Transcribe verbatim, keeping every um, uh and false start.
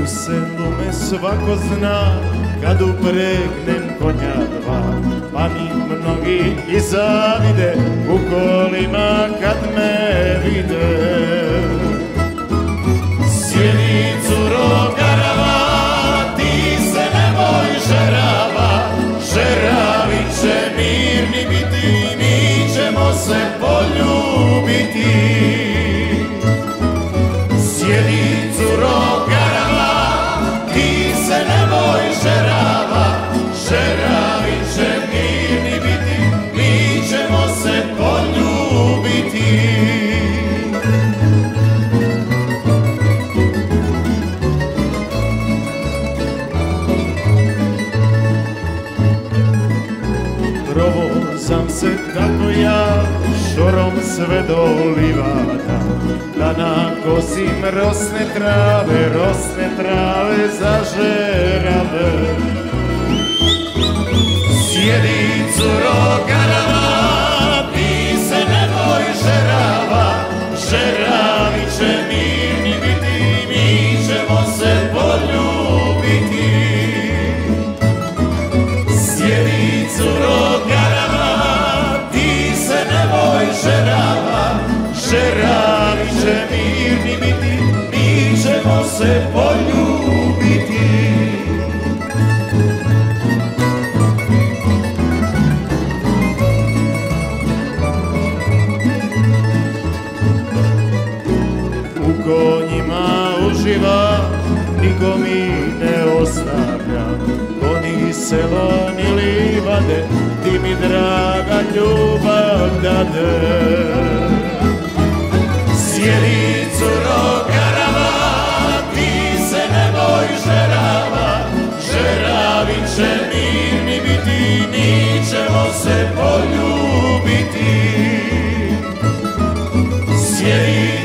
U selu me svako zna, kad upregnem konja dva, pa mi mnogi i zavide u kolima kad me vide. Sjedi curo garava, ti se nemoj žerava, žeravi će mirni biti, mi ćemo se poljubiti. Sjedi curo garava, ti se nemoj žerava, žeravi će mirni biti, mi ćemo se poljubiti. Provozam se tako ja, šorom sve do livada, da nakosim rosne trave, rosne trave zažerave. Sjedi curo garava, ti se nemoj žerava, žeravi će mirni biti, mi ćemo se poljubiti. Sjedi curo garava, ti se nemoj žerava, žeravi će mirni biti, mi ćemo se poljubiti. U konjima uživa, niko mi ne ostavlja, ko ni selo ni livade, ti mi draga ljubav dade. Sjedi curo garava, ti se nemoj žerava, žeravi će mirni biti, mi ćemo se poljubiti. Sjedi